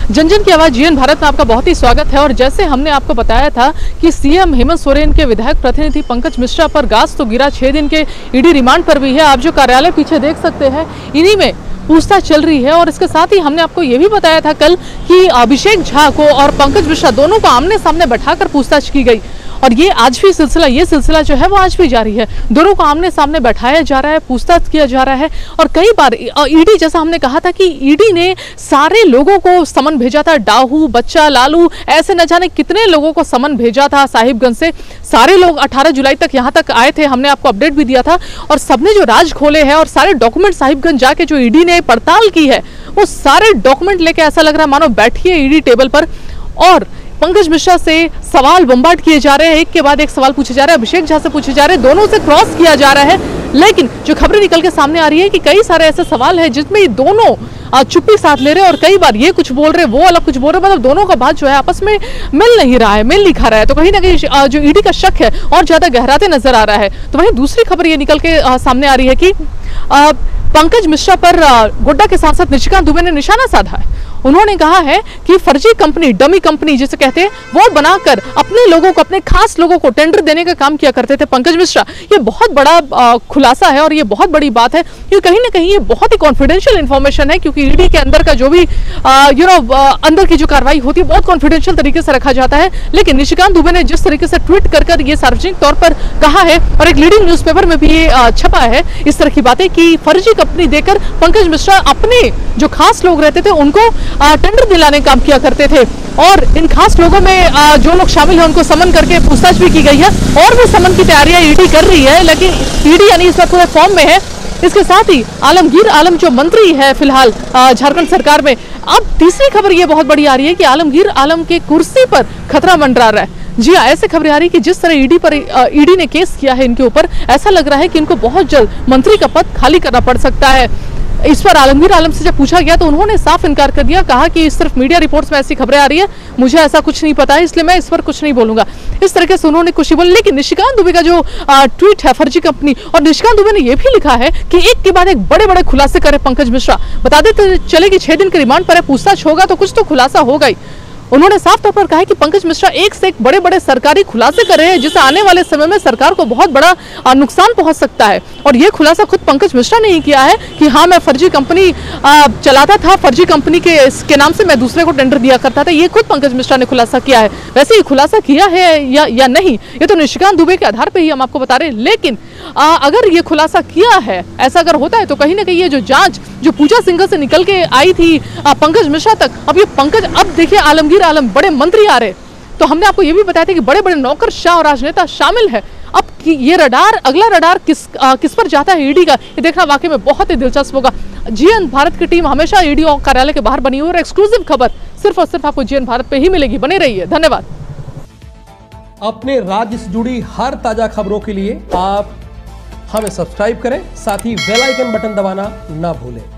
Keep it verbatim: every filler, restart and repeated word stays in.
जन जन की आवाज जीएन भारत में आपका बहुत ही स्वागत है। और जैसे हमने आपको बताया था कि सीएम हेमंत सोरेन के विधायक प्रतिनिधि पंकज मिश्रा पर गाज तो गिरा, छह दिन के ईडी रिमांड पर भी है। आप जो कार्यालय पीछे देख सकते हैं, इन्हीं में पूछताछ चल रही है। और इसके साथ ही हमने आपको ये भी बताया था कल कि अभिषेक झा को और पंकज मिश्रा दोनों को आमने सामने बैठाकर पूछताछ की गई। और ये आज भी सिलसिला ये सिलसिला जो है वो आज भी जारी है। दोनों को आमने सामने बैठाया जा रहा है, पूछताछ किया जा रहा है। और कई बार ईडी, जैसा हमने कहा था कि ईडी ने सारे लोगों को समन भेजा था, डाहू, बच्चा, लालू, ऐसे न जाने कितने लोगों को समन भेजा था साहिबगंज से। सारे लोग अठारह जुलाई तक यहाँ तक आए थे, हमने आपको अपडेट भी दिया था। और सबने जो राज खोले हैं और सारे डॉक्यूमेंट साहिबगंज जाके जो ईडी ने पड़ताल की है, वो सारे डॉक्यूमेंट लेके ऐसा लग रहा है मानो बैठी है ईडी टेबल पर। और पंकज मिश्रा से सवाल बम्बार्ड किए जा रहे हैं, एक के बाद एक सवाल पूछे जा रहे हैं, अभिषेक झा से पूछे जा रहे हैं, दोनों से क्रॉस किया जा रहा है। लेकिन जो खबरें निकल के सामने आ रही है कि कई सारे ऐसे सवाल हैं जिसमें ये दोनों चुप्पी साथ ले रहे हैं और कई बार ये कुछ बोल रहे हैं, वो अलग कुछ बोल रहे हैं। मतलब दोनों का बात जो है आपस में मिल नहीं रहा है, मिल नहीं खा रहा है। तो कहीं ना कहीं जो ईडी का शक है और ज्यादा गहराते नजर आ रहा है। तो वहीं दूसरी खबर ये निकल के सामने आ रही है कि पंकज मिश्रा पर गोड्डा के सांसद निशिकांत दुबे ने निशाना साधा है। उन्होंने कहा है कि फर्जी कंपनी, डमी कंपनी जिसे कहते हैं, वो बनाकर अपने लोगों को, अपने खास लोगों को टेंडर देने का काम किया करते थे पंकज मिश्रा। ये बहुत बड़ा खुलासा है और ये बहुत बड़ी बात है, क्योंकि कहीं ना कहीं ये बहुत ही कॉन्फिडेंशियल इन्फॉर्मेशन है। क्योंकि ईडी के अंदर का जो भी यू नो अंदर की जो कार्रवाई होती है बहुत कॉन्फिडेंशियल तरीके से रखा जाता है। लेकिन निशिकांत दुबे ने जिस तरीके से ट्वीट कर कर ये सार्वजनिक तौर पर कहा है और एक लीडिंग न्यूज़पेपर में भी ये छपा है इस तरह की बातें कि फर्जी कंपनी देकर पंकज मिश्रा अपने जो खास लोग रहते थे उनको टेंडर दिलाने काम किया करते थे। और इन खास लोगों में जो लोग शामिल हैं उनको समन करके पूछताछ भी की गई है और भी समन की तैयारियां ईडी कर रही है। लेकिन ईडी यानी इस वक्त पूरे फॉर्म में है। इसके साथ ही आलमगीर आलम जो मंत्री है फिलहाल झारखंड सरकार में, अब तीसरी खबर ये बहुत बड़ी आ रही है कि आलमगीर आलम के कुर्सी पर खतरा मंडरा रहा है। जी हाँ, ऐसे खबरें आ रही है कि जिस तरह ईडी पर ईडी ने केस किया है इनके ऊपर, ऐसा लग रहा है कि इनको बहुत जल्द मंत्री का पद खाली करना पड़ सकता है। इस पर आलमगीर आलम से जब पूछा गया तो उन्होंने साफ इनकार कर दिया, कहा कि सिर्फ मीडिया रिपोर्ट्स में ऐसी खबरें आ रही है, मुझे ऐसा कुछ नहीं पता है, इसलिए मैं इस पर कुछ नहीं बोलूंगा। इस तरीके से उन्होंने कुछ ही बोला। लेकिन निशिकांत दुबे का जो ट्वीट है फर्जी कंपनी, और निशिकांत दुबे ने यह भी लिखा है कि एक के बाद एक बड़े बड़े खुलासे करे पंकज मिश्रा। बता देते चले कि छह दिन के रिमांड पर है, पूछताछ होगा तो कुछ तो खुलासा होगा ही। उन्होंने साफ तौर पर कहा है कि पंकज मिश्रा एक से एक बड़े बड़े सरकारी खुलासे कर रहे हैं, जिससे आने वाले समय में सरकार को बहुत बड़ा नुकसान पहुंच सकता है। और ये खुलासा खुद पंकज मिश्रा ने ही किया है कि हाँ, मैं फर्जी कंपनी चलाता था, फर्जी कंपनी के के नाम से मैं दूसरे को टेंडर दिया करता था। ये खुद पंकज मिश्रा ने खुलासा किया है। वैसे ये खुलासा किया है या, या नहीं, ये तो निशिकांत दुबे के आधार पर ही हम आपको बता रहे हैं। लेकिन आ, अगर ये खुलासा किया है, ऐसा अगर होता है, तो कहीं ना कहीं ये जो जांच जो पूजा सिंघल से निकल के आई थी आ, पंकज मिश्रा तक, अब ये पंकज, अब देखिए आलमगीर आलम, बड़े मंत्री आ रहे। तो हमने आपको ये भी बताया था कि बड़े बड़े नौकरशाह और राजनेता शामिल है। अब कि ये रडार, अगला रडार किस आ, किस पर जाता है ईडी का, ये देखना वाकई में बहुत ही दिलचस्प होगा। जीएन भारत की टीम हमेशा ईडी कार्यालय के बाहर बनी हुई और एक्सक्लूसिव खबर सिर्फ और सिर्फ आपको जीएन भारत पे ही मिलेगी। बने रहिए, धन्यवाद। अपने राज्य से जुड़ी हर ताजा खबरों के लिए आप हमें सब्सक्राइब करें, साथ ही बेल आइकन बटन दबाना ना भूलें।